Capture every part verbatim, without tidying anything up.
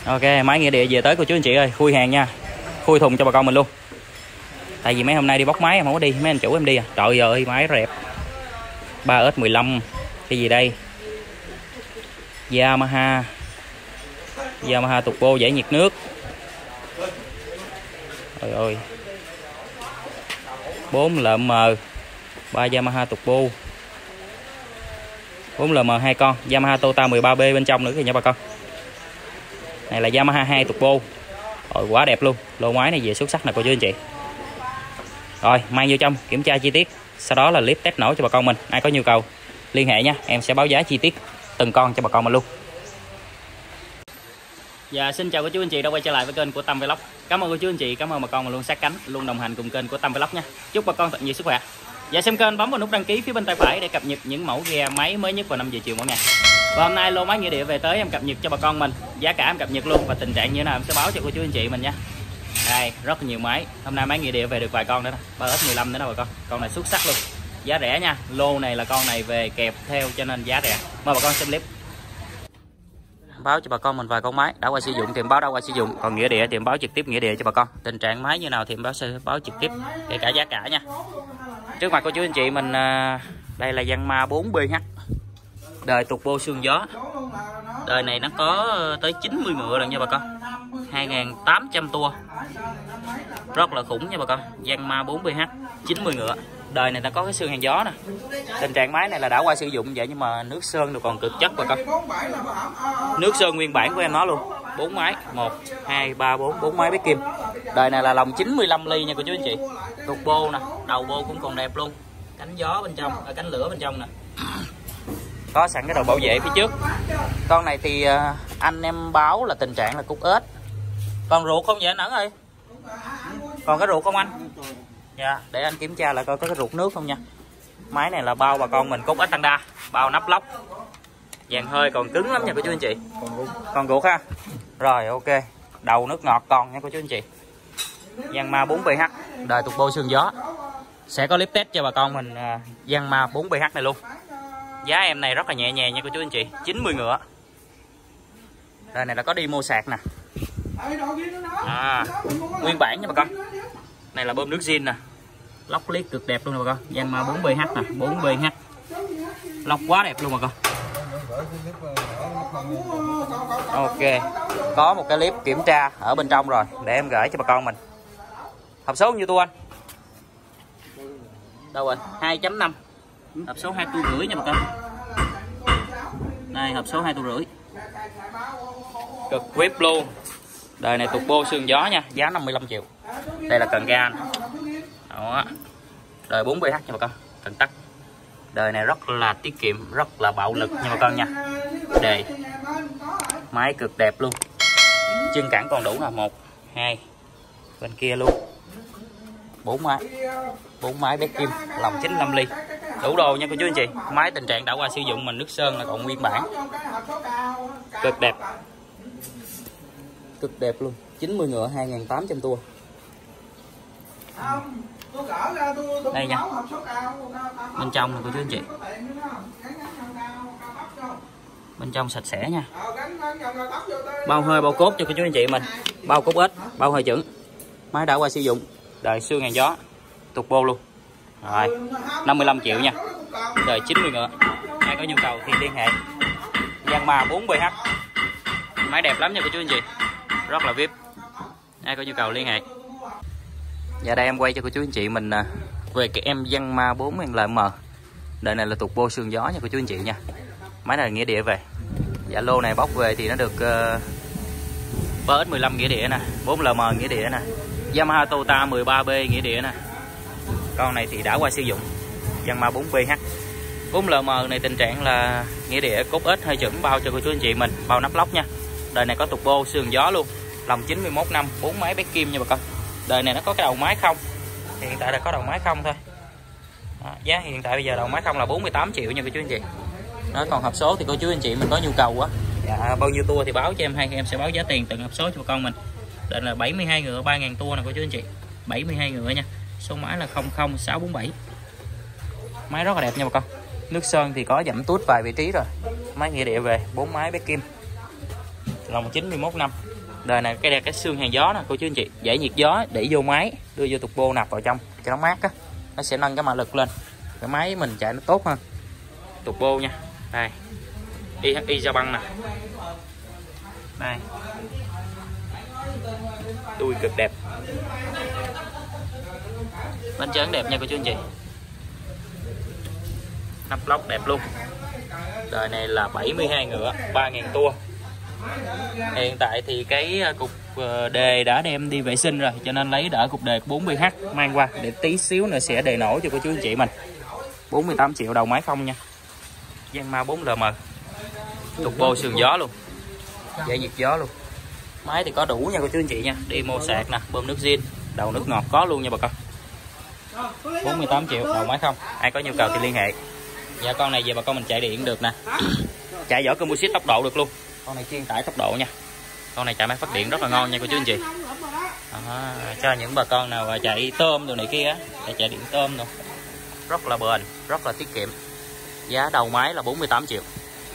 Ok, máy nghĩa địa về tới cô chú anh chị ơi, khui hàng nha, khui thùng cho bà con mình luôn. Tại vì mấy hôm nay đi bóc máy em không có đi, mấy anh chủ em đi à. Trời ơi máy rẹp ba S mười lăm. Cái gì đây? Yamaha Yamaha turbo giải nhiệt nước. Trời ơi, bốn L M, ba Yamaha turbo, bốn L M hai con, Yamaha Tota mười ba B bên trong nữa kìa nha bà con. Này là Yamaha hai turbo. Rồi quá đẹp luôn, lô máy này về xuất sắc nè cô chú anh chị. Rồi mang vô trong kiểm tra chi tiết, sau đó là clip test nổ cho bà con mình. Ai có nhu cầu liên hệ nha, em sẽ báo giá chi tiết từng con cho bà con mình luôn. Và xin chào cô chú anh chị đã quay trở lại với kênh của Tâm Vlog. Cảm ơn cô chú anh chị, cảm ơn bà con mà luôn sát cánh, luôn đồng hành cùng kênh của Tâm Vlog nha. Chúc bà con thật nhiều sức khỏe. Và xem kênh bấm vào nút đăng ký phía bên tay phải để cập nhật những mẫu ghe máy mới nhất vào năm giờ chiều mỗi ngày. Và hôm nay lô máy nghĩa địa về tới em cập nhật cho bà con mình, giá cả em cập nhật luôn và tình trạng như thế nào em sẽ báo cho cô chú anh chị mình nha. Đây rất là nhiều máy, hôm nay máy nghĩa địa về được vài con nữa nè, ba S mười lăm nữa nè bà con. Con này xuất sắc luôn, giá rẻ nha. Lô này là con này về kẹp theo cho nên giá rẻ. Mời bà con xem clip. Báo cho bà con mình vài con máy đã qua sử dụng thì báo đã qua sử dụng, còn nghĩa địa thì báo trực tiếp nghĩa địa cho bà con. Tình trạng máy như nào thì báo sẽ báo trực tiếp, kể cả giá cả nha. Trước mặt cô chú anh chị mình, đây là Yanmar bốn B H đời turbo xương gió. Đời này nó có tới chín mươi ngựa rồi nha bà con, hai nghìn tám trăm tua, rất là khủng nha bà con. Yanmar bốn B H chín mươi ngựa, đời này nó có cái xương hàng gió nè. Tình trạng máy này là đã qua sử dụng vậy nhưng mà nước sơn còn cực chất bà con. Nước sơn nguyên bản của em nó luôn. Bốn máy, một hai ba bốn, bốn máy bếp kim. Đời này là lòng chín mươi lăm ly nha cô chú anh chị. Turbo nè, đầu bô cũng còn đẹp luôn. Cánh gió bên trong, cánh lửa bên trong nè. Có sẵn cái đầu bảo vệ phía trước. Con này thì anh em báo là tình trạng là cúc ếch. Còn ruột không vậy anh Ẩn ơi? Còn cái ruột không anh? Dạ, để anh kiểm tra lại coi có cái ruột nước không nha. Máy này là bao bà con mình cúc ếch tăng đa, bao nắp lóc. Dàn hơi còn cứng lắm nha cô chú anh chị. Còn ruột ha. Rồi ok, đầu nước ngọt còn nha cô chú anh chị. Yanmar bốn B H đời turbo xương gió. Sẽ có clip test cho bà con mình uh, Yanmar bốn B H này luôn. Giá em này rất là nhẹ nhàng nha cô chú anh chị, chín mươi ngựa. Đời này là có đi mua sạc nè. À, nguyên bản nha bà con. Này là bơm nước zin nè. Lóc liếc cực đẹp luôn nè bà con. Yanmar bốn B H nè, bốn B H. Lóc quá đẹp luôn bà con. Ok, có một cái clip kiểm tra ở bên trong rồi, để em gửi cho bà con mình. Hộp số nhiêu tua anh? Đâu rồi? hai chấm năm. Hộp số hai tua rưỡi nha bà con. Đây hộp số hai tua rưỡi. Cực whip luôn. Đời này turbo xương gió nha, giá năm mươi lăm triệu. Đây là cần ga. Đó. Đời bốn B H nha bà con, cần tắt. Đời này rất là tiết kiệm, rất là bạo lực nha bà con nha. Đề máy cực đẹp luôn. Chân cản còn đủ là một, hai, bên kia luôn. Bốn máy, bốn máy bếp kim, lòng chín mươi lăm ly, đủ đồ nha cô chú anh chị. Máy tình trạng đã qua sử dụng, mình nước sơn là còn nguyên bản, cực đẹp, cực đẹp luôn. chín mươi ngựa, hai nghìn tám trăm tua. Đây nha, bên trong này cô chú anh chị, bên trong sạch sẽ nha. Bao hơi bao cốt cho cô chú anh chị mình, bao cốt ếch, bao hơi chuẩn. Máy đã qua sử dụng, đời xương hàng gió, turbo luôn. Rồi năm mươi lăm triệu nha, đời chín mươi ngựa. Ai có nhu cầu thì liên hệ. Yanmar bốn B H, máy đẹp lắm nha cô chú anh chị, rất là vip. Ai có nhu cầu liên hệ. Và đây em quay cho cô chú anh chị mình về cái em Yanmar bốn L M. Đời này là turbo xương gió nha cô chú anh chị nha. Máy này là nghĩa địa về. Dạ lô này bóc về thì nó được uh, ba S mười lăm nghĩa địa nè, bốn L M nghĩa địa nè, Yamaha Tota mười ba B nghĩa địa nè. Con này thì đã qua sử dụng, Yanmar bốn B H. bốn L M này tình trạng là nghĩa địa cốt ếch hơi chuẩn, bao cho cô chú anh chị mình, bao nắp lóc nha. Đời này có turbo xương gió luôn, lòng chín mươi mốt năm, bốn máy bếp kim nha bà con. Đời này nó có cái đầu máy không, hiện tại là có đầu máy không thôi. Đó, giá hiện tại bây giờ đầu máy không là bốn mươi tám triệu nha cô chú anh chị. Đó, còn hộp số thì cô chú anh chị mình có nhu cầu quá, dạ, bao nhiêu tua thì báo cho em hay, em sẽ báo giá tiền từng hộp số cho bà con mình. Đây là bảy mươi hai ngựa, ba nghìn tua nè cô chú anh chị, bảy mươi hai ngựa nha. Số máy là không không sáu bốn bảy. Máy rất là đẹp nha bà con. Nước sơn thì có dặm tút vài vị trí rồi. Máy nghĩa địa về, bốn máy bếp kim. lòng chín mươi mốt năm. Đời này cái đây cái xương hàng gió nè cô chú anh chị, giải nhiệt gió để vô máy, đưa vô turbo nạp vào trong cho nó mát á, nó sẽ nâng cái mã lực lên, cái máy mình chạy nó tốt hơn. Turbo nha. Đây. i hát i ra băng nè. Đây. Đuôi cực đẹp. Bánh tráng đẹp nha cô chú anh chị. Nắp lóc đẹp luôn. Đời này là bảy mươi hai ngựa, ba nghìn tua. Hiện tại thì cái cục đề đã đem đi vệ sinh rồi, cho nên lấy đỡ cục đề bốn mươi H mang qua để tí xíu nữa sẽ đề nổ cho cô chú anh chị mình. bốn mươi tám triệu đầu máy không nha. Yanmar bốn L M. Turbo sườn gió luôn. Giải nhiệt gió luôn. Máy thì có đủ nha cô chú anh chị nha. Đi mô sạc nè, bơm nước zin, đầu nước ngọt có luôn nha bà con. bốn mươi tám triệu đầu máy không. Ai có nhu cầu thì liên hệ. Dạ con này về bà con mình chạy điện được nè. Chạy vỏ composite tốc độ được luôn. Con này chuyên tải tốc độ nha. Con này chạy máy phát điện rất là ngon nha cô chú anh chị. À, cho những bà con nào chạy tôm đồ này kia á, để chạy điện tôm luôn. Rất là bền, rất là tiết kiệm. Giá đầu máy là bốn mươi tám triệu.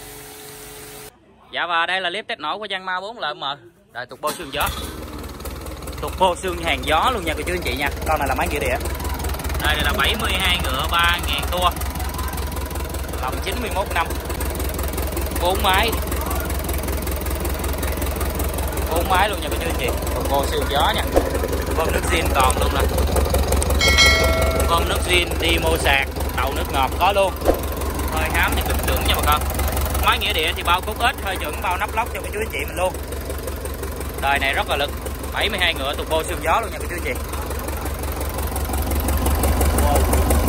Dạ và đây là clip test nổ của Yanmar bốn L M. Đời turbo xương gió. Turbo xương hàng gió luôn nha cô chú anh chị nha. Con này là máy nghĩa địa. Đây, đây là bảy mươi hai ngựa, ba nghìn tua. Lòng chín mươi mốt năm. bốn máy. bốn máy luôn nha cô chú anh chị. Turbo xương gió nha. Bơm nước zin còn luôn nè. Bơm nước zin đi mô sạc, đầu nước ngọt có luôn. Hơi hám thì cực trưởng nha bà con. Máy nghĩa địa thì bao cốt ếch, hơi chuẩn bao nắp lóc cho cô chú anh chị mình luôn. Đời này rất là lực. bảy mươi hai ngựa turbo xương gió luôn nha cô chú anh chị. Wow.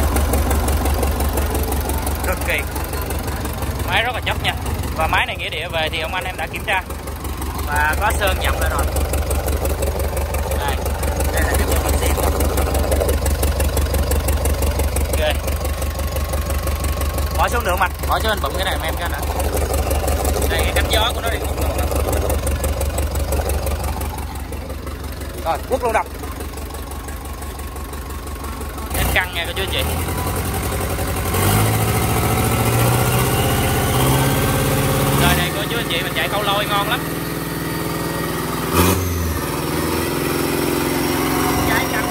Cực kỳ. Máy rất là chất nha. Và máy này nghĩa địa về thì ông anh em đã kiểm tra và có sơn nhậm lên rồi. Đây, đây là cái bơm zin. Ok. Bỏ xuống được mà, bỏ xuống anh bụng cái này em cho nè. Đây cái cánh gió của nó đi hút luôn nè. Rồi, quất luôn đập. Cái căng nha cô chú anh chị. Đời này cô chú anh chị mình chạy câu lôi ngon lắm. Trái căng.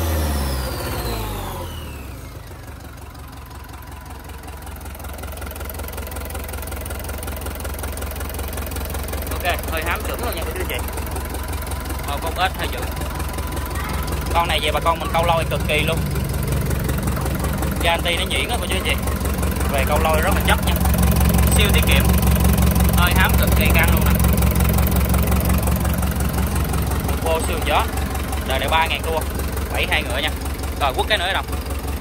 Ok, hơi hám trưởng luôn nha cô chú anh chị. Màu con ếch hơi dữ. Con này về bà con mình câu lôi cực kỳ luôn. Garanti nó nhuyễn á cô chú anh chị. Về câu lôi rất là chất nha. Siêu tiết kiệm. Hơi hám cực kỳ căng luôn nè. Turbo xương gió. Đời này ba nghìn tua, bảy mươi hai ngựa nha. Rồi quất cái nữa đâu.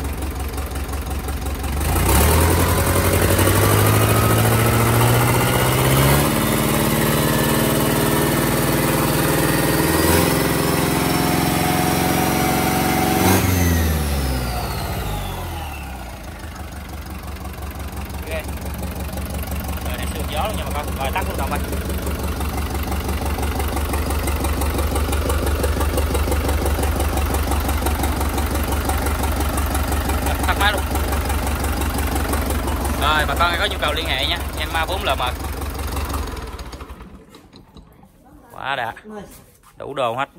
Gió luôn nha bà con. Rồi tắt luôn đồng ơi. Tắt máy luôn. Rồi bà con có nhu cầu liên hệ nha. Yanmar bốn L M. Quá đã. Đủ đồ hết.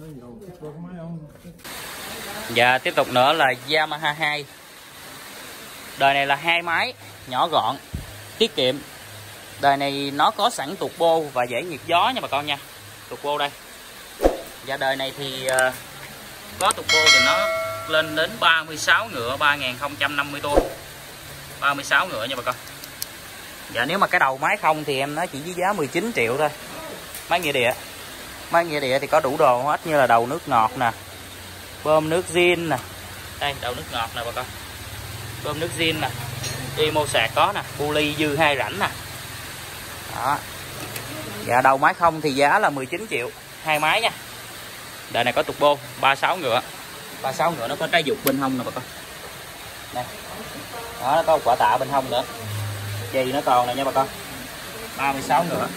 Và tiếp tục nữa là Yamaha hai. Đời này là hai máy, nhỏ gọn, tiết kiệm. Đời này nó có sẵn turbo và giải nhiệt gió nha bà con nha. Turbo đây. Và đời này thì uh, có turbo thì nó lên đến ba mươi sáu ngựa, ba nghìn không trăm năm mươi tua. ba mươi sáu ngựa nha bà con. Và nếu mà cái đầu máy không thì em nói chỉ với giá mười chín triệu thôi. Máy nghĩa địa. Máy nghĩa địa thì có đủ đồ hết như là đầu nước ngọt nè. Bơm nước zin nè. Đây, đầu nước ngọt nè bà con. Bơm nước zin nè. Đi mô sạc có nè, bu ly dư hai rãnh nè. Đó. Dạ đầu máy không thì giá là mười chín triệu, hai máy nha. Đời này có turbo ba mươi sáu ngựa. ba mươi sáu ngựa nó có trái dục bên hông nè bà con. Đây. Đó, nó có quả tạ bên hông nữa. Chì nó còn nè nha bà con. ba mươi sáu ngựa.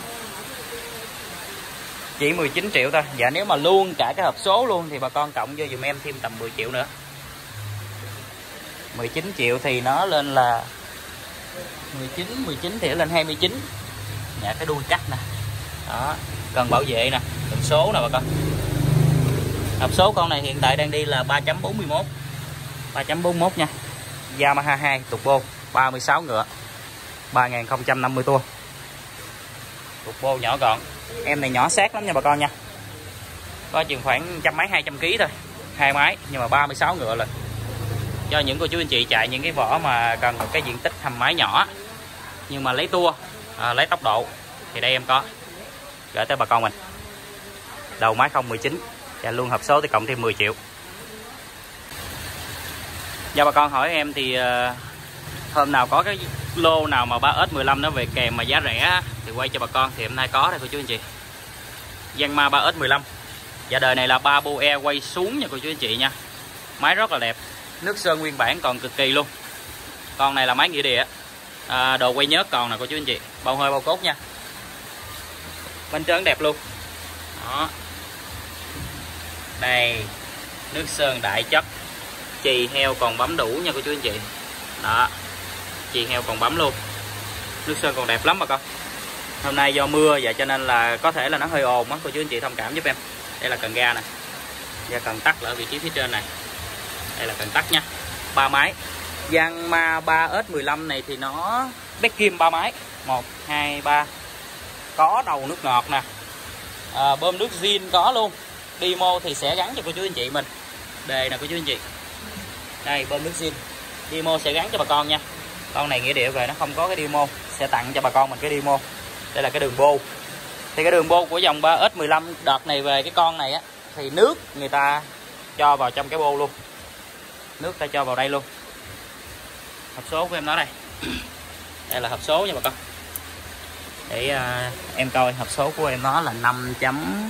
Chỉ mười chín triệu thôi. Dạ nếu mà luôn cả cái hộp số luôn thì bà con cộng vô dùm em thêm tầm mười triệu nữa. mười chín triệu thì nó lên là mười chín, mười chín thì nó lên hai mươi chín. Dạ cái đuôi cắt nè. Đó, cần bảo vệ nè, cần số nè bà con. Hộp số con này hiện tại đang đi là ba chấm bốn mươi mốt. ba chấm bốn mươi mốt nha. Yamaha hai turbo ba mươi sáu ngựa. ba nghìn không trăm năm mươi tua. Turbo nhỏ gọn. Em này nhỏ sát lắm nha bà con nha. Có chừng khoảng trăm mấy hai trăm ký thôi. Hai máy nhưng mà ba mươi sáu ngựa rồi. Cho những cô chú anh chị chạy những cái vỏ mà cần một cái diện tích hầm máy nhỏ nhưng mà lấy tua, à, lấy tốc độ thì đây em có gửi tới bà con mình. Đầu máy không một chín và luôn hộp số thì cộng thêm mười triệu. Và bà con hỏi em thì uh, hôm nào có cái lô nào mà ba S mười lăm nó về kèm mà giá rẻ thì quay cho bà con, thì hôm nay có đây cô chú anh chị. Yanmar ba S mười lăm. Dạ đời này là ba boe quay xuống nha cô chú anh chị nha. Máy rất là đẹp. Nước sơn nguyên bản còn cực kỳ luôn. Con này là máy nghĩa địa. À, đồ quay nhớt còn nè cô chú anh chị. Bao hơi bao cốt nha. Bên trơn đẹp luôn. Đó. Đây. Nước sơn đại chất. Chì heo còn bấm đủ nha cô chú anh chị. Đó. Chì heo còn bấm luôn. Nước sơn còn đẹp lắm bà con. Hôm nay do mưa vậy cho nên là có thể là nó hơi ồn á, cô chú anh chị thông cảm giúp em. Đây là cần ga nè. Và cần tắt là ở vị trí phía trên này. Đây là cần tắt nha. Ba máy. Yanmar ba S mười lăm này thì nó bét kim ba máy. một hai ba. Có đầu nước ngọt nè. À, bơm nước zin có luôn. Demo thì sẽ gắn cho cô chú anh chị mình. Đề nè cô chú anh chị. Đây bơm nước zin. Demo sẽ gắn cho bà con nha. Con này nghĩa địa về nó không có cái demo, sẽ tặng cho bà con mình cái demo. Đây là cái đường bô. Thì cái đường bô của dòng ba S mười lăm đợt này về cái con này á thì nước người ta cho vào trong cái bô luôn. Nước ta cho vào đây luôn. Hộp số của em nó đây. Đây là hộp số nha bà con. Để uh, em coi hộp số của em nó là năm chấm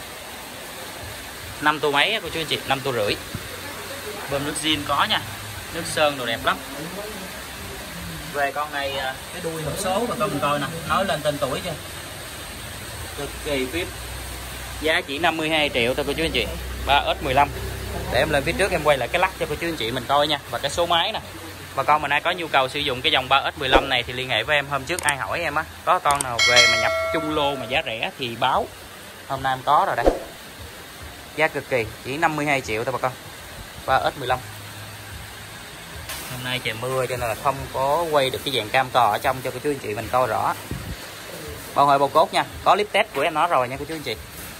năm tua mấy cô chú anh chị, năm tua rưỡi. Bơm nước zin có nha. Nước sơn đồ đẹp lắm. Về con này cái đuôi hộp số bà con mình coi nè, nói lên tên tuổi chưa. Cực kỳ vip. Giá chỉ năm mươi hai triệu thôi cô chú anh chị. ba S mười lăm. Để em lên phía trước em quay lại cái lắc cho cô chú anh chị mình coi nha. Và cái số máy nè. Bà con mình ai có nhu cầu sử dụng cái dòng ba S mười lăm này thì liên hệ với em. Hôm trước ai hỏi em á, có con nào về mà nhập chung lô mà giá rẻ thì báo. Hôm nay em có rồi đây. Giá cực kỳ, chỉ năm mươi hai triệu thôi bà con. ba S mười lăm. Hôm nay trời mưa cho nên là không có quay được cái dàn cam cò ở trong cho cô chú anh chị mình coi rõ. Bao hơi bao cốt nha, có clip test của em nó rồi nha cô chú anh chị.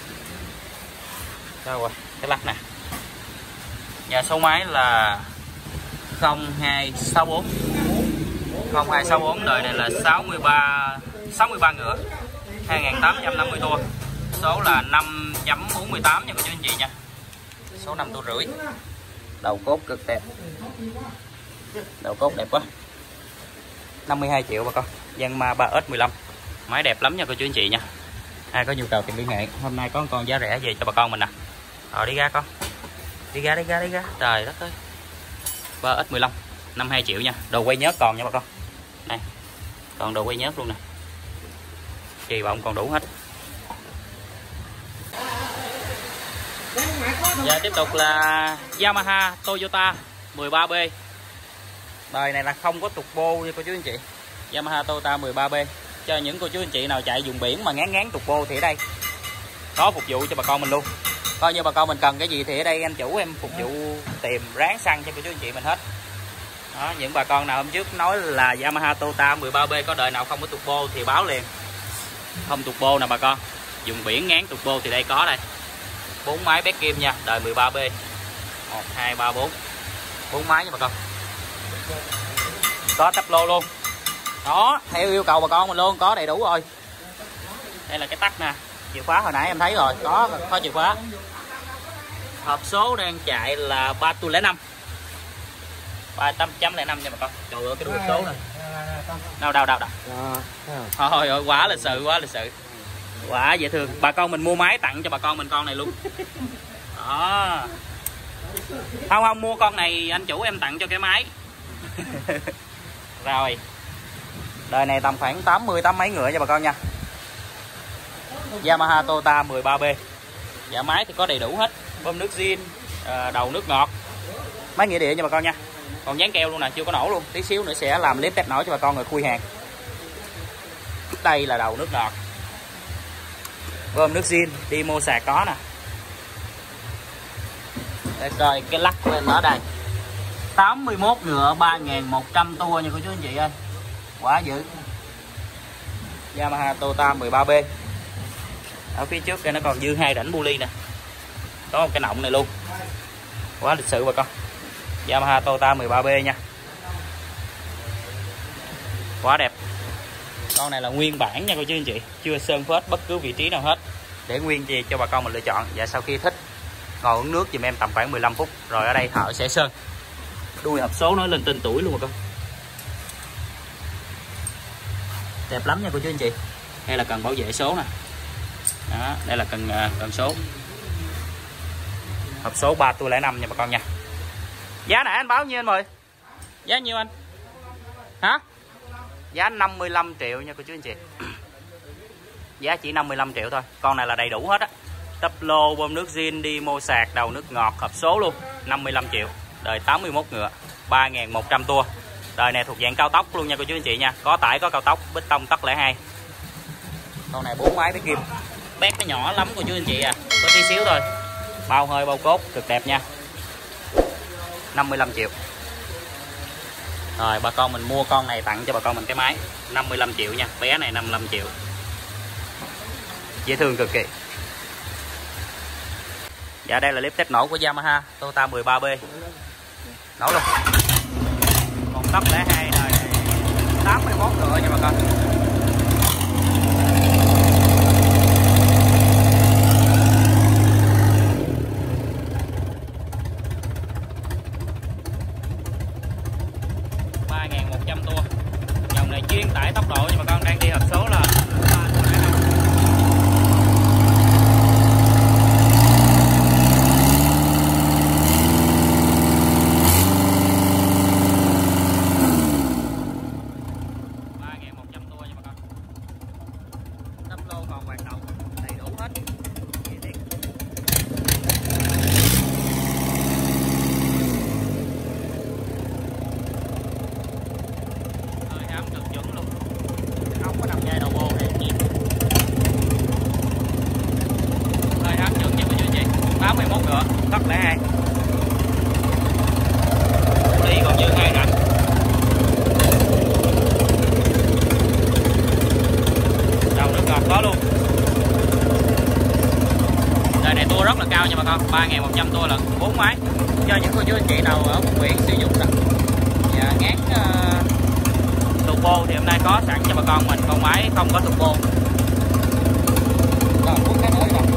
Đâu rồi, cái lắc nè. Nhà số máy là không hai sáu bốn. không hai sáu bốn, đời này là sáu mươi ba sáu mươi ba ngựa. hai nghìn tám trăm năm mươi tua. Số là năm chấm bốn mươi tám nha cô chú anh chị nha. Số năm tua rưỡi. Đầu cốt cực đẹp. Đầu cốt đẹp quá. năm mươi hai triệu bà con. Yanmar ba S mười lăm. Máy đẹp lắm nha cô chú anh chị nha. Ai có nhu cầu thì liên hệ. Hôm nay có con giá rẻ về cho bà con mình nè. Rồi đi ra con. Đi ra đi ra đi ra. Trời đất ơi. ba S mười lăm năm mươi hai triệu nha. Đồ quay nhớt còn nha bà con. Này. Còn đồ quay nhớt luôn nè. Kỳ vọng còn đủ hết. Giờ tiếp tục là Yamaha Toyota mười ba B. Đời này là không có turbo nha cô chú anh chị. Yamaha Toyota mười ba B. Cho những cô chú anh chị nào chạy vùng biển mà ngán ngán turbo thì ở đây có phục vụ cho bà con mình luôn. Coi như bà con mình cần cái gì thì ở đây anh chủ em phục vụ tìm ráng xăng cho cô chú anh chị mình hết. Đó, những bà con nào hôm trước nói là Yamaha Toyota mười ba B có đời nào không có turbo thì báo liền. Không turbo nè bà con. Vùng biển ngán turbo thì đây có đây. Bốn máy bét kim nha, đời mười ba B. một hai ba bốn. Bốn máy nha bà con. Có tắp lô luôn. Đó, theo yêu cầu bà con mình luôn, có đầy đủ rồi. Đây là cái tắt nè, chìa khóa hồi nãy em thấy rồi, có có chìa khóa. Hộp số đang chạy là ba tu lẻ năm. ba chấm lẻ năm nha bà con. Trời ơi cái đuôi hộp số này. Đâu đâu đâu đâu. Thôi ơi quá lịch sự, quá lịch sự. Quá dễ thương. Bà con mình mua máy tặng cho bà con mình con này luôn. Đó. Không không mua con này anh chủ em tặng cho cái máy. Rồi. Đời này tầm khoảng tám mươi tám mấy ngựa cho bà con nha. Yamaha Toyota mười ba B. Dạ máy thì có đầy đủ hết. Bơm nước zin, đầu nước ngọt. Máy nghĩa địa nha bà con nha. Còn dán keo luôn nè, chưa có nổ luôn. Tí xíu nữa sẽ làm clip test nổi cho bà con rồi khui hàng. Đây là đầu nước ngọt. Bơm nước zin đi mua sạc có nè. Để coi cái lắc lên ở đây. tám mươi mốt ngựa ba nghìn một trăm tua nha cô chú anh chị ơi. Quá dữ. Yamaha Tota mười ba B. Ở phía trước đây nó còn dư hai rãnh bu ly nè. Có một cái nọng này luôn. Quá lịch sự bà con. Yamaha Tota mười ba B nha. Quá đẹp. Con này là nguyên bản nha cô chú anh chị, chưa sơn phết bất cứ vị trí nào hết. Để nguyên gì cho bà con mình lựa chọn. Và sau khi thích ngồi uống nước giùm em tầm khoảng mười lăm phút rồi ở đây thợ sẽ sơn. Đuôi hộp số nói lên tên tuổi luôn bà con. Đẹp lắm nha cô chú anh chị. Đây là cần bảo vệ số nè. Đó, đây là cần cần số. Hộp số ba tôi lẻ năm nha bà con nha. Giá nãy anh báo nhiêu anh Mười? Giá nhiêu anh? Hả? Giá năm mươi lăm triệu nha cô chú anh chị. Giá chỉ năm mươi lăm triệu thôi. Con này là đầy đủ hết á. Tắp lô, bơm nước zin, đi mô sạc, đầu nước ngọt, hộp số luôn. năm mươi lăm triệu. Đời tám mươi mốt ngựa, ba nghìn một trăm tua. Đời này thuộc dạng cao tốc luôn nha cô chú anh chị nha. Có tải, có cao tốc, bích tông tất lẻ hai. Con này bốn máy với kim. Bét nó nhỏ lắm cô chú anh chị à. Có tí xíu thôi. Bao hơi bao cốt cực đẹp nha. năm mươi lăm triệu. Rồi bà con mình mua con này tặng cho bà con mình cái máy năm mươi lăm triệu nha. Bé này năm mươi lăm triệu. Dễ thương cực kỳ. Dạ đây là clip test nổ của Yamaha Tota mười ba B. Nổ luôn. Còn tốc lẻ hai rồi tám mươi mốt ngựa nha bà con. ba nghìn một trăm tua. Dòng này chuyên tải tốc độ nha bà con, đang đi hộp số là còn hoạt động đầy đủ hết. Hơi hám cực chuẩn luôn. Không có nằm dây đầu bô hay gì. Hơi hám chuẩn nha cô chú chị. tám mươi mốt ngựa, tất lẻ hai. Lý còn dư hai rãnh. Đầu nước ngọt có luôn. Đời này tua rất là cao nha bà con, ba nghìn một trăm tua lần, bốn máy. Cho những cô chú anh chị nào ở vùng biển sử dụng đó và ngán uh, turbo thì hôm nay có sẵn cho bà con mình con máy không có turbo. Rồi cuốn cái nữa đi đâu.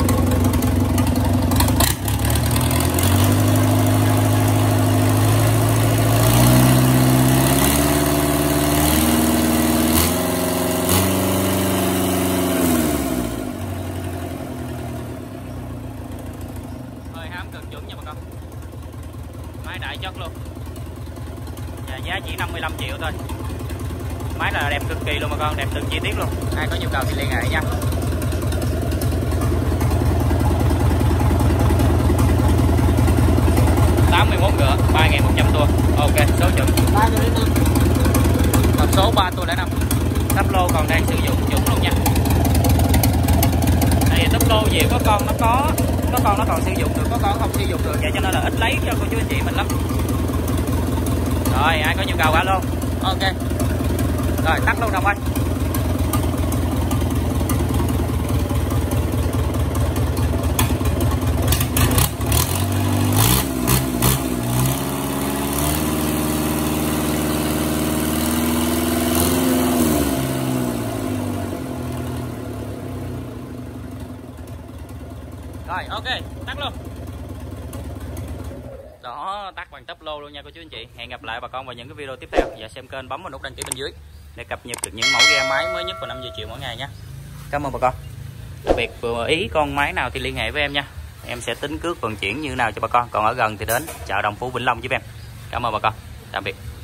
Cực chuẩn nha bà con. Máy đại chất luôn. Và giá chỉ năm mươi lăm triệu thôi. Máy là đẹp cực kỳ luôn bà con, đẹp từng chi tiết luôn. Ai có nhu cầu thì liên hệ nha. tám mươi mốt ngựa, ba nghìn một trăm tua. Ok, số chuẩn. Hộp số ba tua lẻ năm. Tắp lô còn đang sử dụng chuẩn luôn nha. Đây tắp lô gì có con nó có có con nó còn sử dụng được, có con không sử dụng được, vậy cho nên là ít lấy cho cô chú anh chị mình lắm. Rồi ai có nhu cầu alo. Ok rồi tắt luôn đồng ơi. Rồi ok, tắt luôn. Đó, tắt bằng tắp lô luôn nha cô chú anh chị. Hẹn gặp lại bà con vào những cái video tiếp theo. Và xem kênh bấm vào nút đăng ký bên dưới để cập nhật được những mẫu ghe máy mới nhất vào năm giờ chiều mỗi ngày nhé. Cảm ơn bà con. Đặc biệt vừa ý con máy nào thì liên hệ với em nha. Em sẽ tính cước vận chuyển như nào cho bà con. Còn ở gần thì đến chợ Đồng Phú Vĩnh Long giúp em. Cảm ơn bà con. Tạm biệt.